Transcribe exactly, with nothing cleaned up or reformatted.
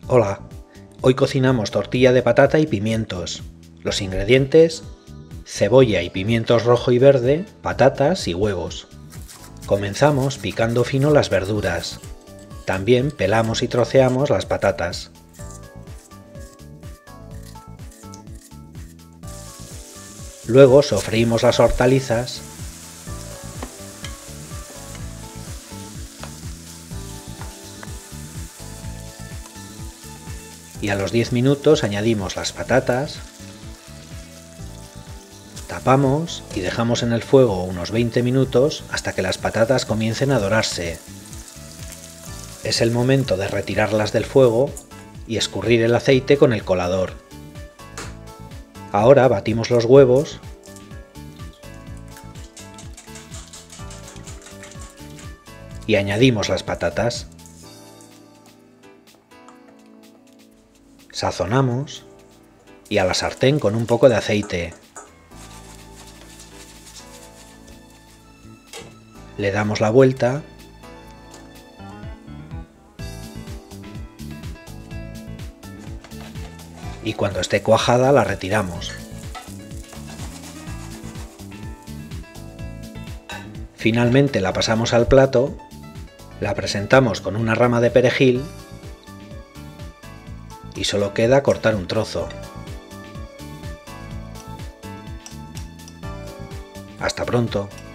Hola, hoy cocinamos tortilla de patata y pimientos. Los ingredientes: cebolla y pimientos rojo y verde, patatas y huevos. Comenzamos picando fino las verduras. También pelamos y troceamos las patatas. Luego sofreímos las hortalizas y a los diez minutos añadimos las patatas, tapamos y dejamos en el fuego unos veinte minutos hasta que las patatas comiencen a dorarse. Es el momento de retirarlas del fuego y escurrir el aceite con el colador. Ahora batimos los huevos y añadimos las patatas. Sazonamos y a la sartén con un poco de aceite. Le damos la vuelta y cuando esté cuajada la retiramos. Finalmente la pasamos al plato, la presentamos con una rama de perejil y solo queda cortar un trozo. Hasta pronto.